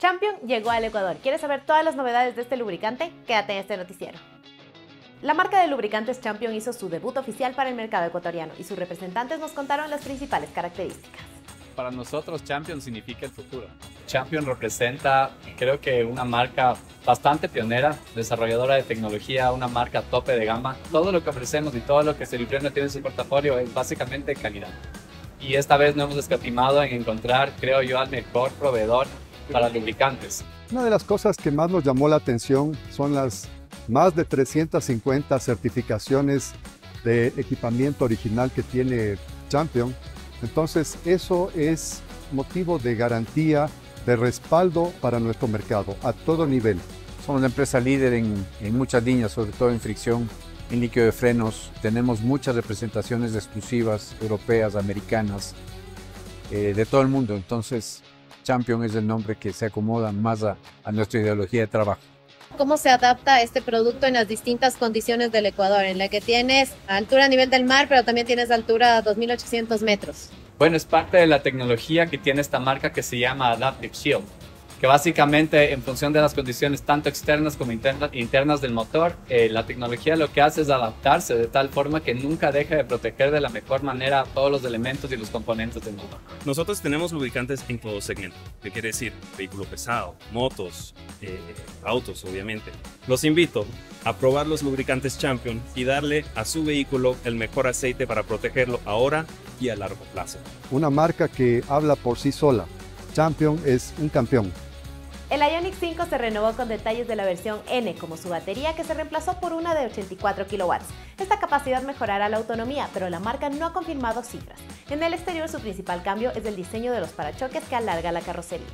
Champion llegó al Ecuador. ¿Quieres saber todas las novedades de este lubricante? Quédate en este noticiero. La marca de lubricantes Champion hizo su debut oficial para el mercado ecuatoriano y sus representantes nos contaron las principales características. Para nosotros Champion significa el futuro. Champion representa, creo que una marca bastante pionera, desarrolladora de tecnología, una marca tope de gama. Todo lo que ofrecemos y todo lo que Celibreno tiene en su portafolio es básicamente calidad. Y esta vez no hemos escatimado en encontrar, creo yo, al mejor proveedor para lubricantes. Una de las cosas que más nos llamó la atención son las más de 350 certificaciones de equipamiento original que tiene Champion. Entonces, eso es motivo de garantía, de respaldo para nuestro mercado a todo nivel. Somos una empresa líder en muchas líneas, sobre todo en fricción, en líquido de frenos. Tenemos muchas representaciones exclusivas, europeas, americanas, de todo el mundo. Entonces, Champion es el nombre que se acomoda más a nuestra ideología de trabajo. ¿Cómo se adapta este producto en las distintas condiciones del Ecuador, en la que tienes altura a nivel del mar, pero también tienes altura a 2.800 metros? Bueno, es parte de la tecnología que tiene esta marca que se llama Adaptive Shield, que básicamente en función de las condiciones tanto externas como internas del motor, la tecnología lo que hace es adaptarse de tal forma que nunca deja de proteger de la mejor manera todos los elementos y los componentes del motor. Nosotros tenemos lubricantes en todo segmento, que quiere decir vehículo pesado, motos, autos obviamente. Los invito a probar los lubricantes Champion y darle a su vehículo el mejor aceite para protegerlo ahora y a largo plazo. Una marca que habla por sí sola. Champion es un campeón. El Ioniq 5 se renovó con detalles de la versión N, como su batería que se reemplazó por una de 84 kW. Esta capacidad mejorará la autonomía, pero la marca no ha confirmado cifras. En el exterior su principal cambio es el diseño de los parachoques que alarga la carrocería.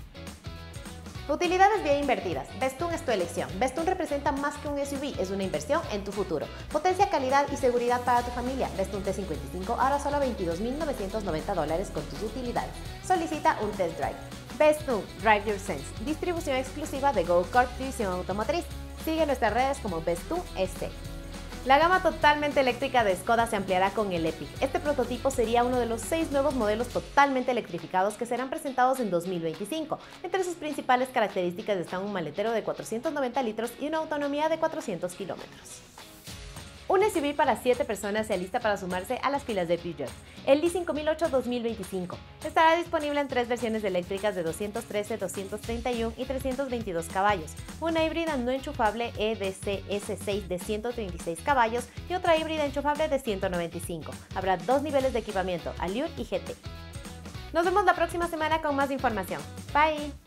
Utilidades bien invertidas. Bestun es tu elección. Bestun representa más que un SUV, es una inversión en tu futuro. Potencia, calidad y seguridad para tu familia. Bestun T55 ahora solo $22.990 con tus utilidades. Solicita un test drive. Bestun, Drive Your Sense. Distribución exclusiva de Go Corp División Automotriz. Sigue nuestras redes como Bestun SC. La gama totalmente eléctrica de Skoda se ampliará con el Epic. Este prototipo sería uno de los 6 nuevos modelos totalmente electrificados que serán presentados en 2025. Entre sus principales características están un maletero de 490 litros y una autonomía de 400 kilómetros. Un SUV para 7 personas se alista para sumarse a las filas de Peugeot. El i5008 2025 estará disponible en 3 versiones eléctricas de 213, 231 y 322 caballos, una híbrida no enchufable EDC S6 de 136 caballos y otra híbrida enchufable de 195. Habrá 2 niveles de equipamiento, Allure y GT. Nos vemos la próxima semana con más información. Bye.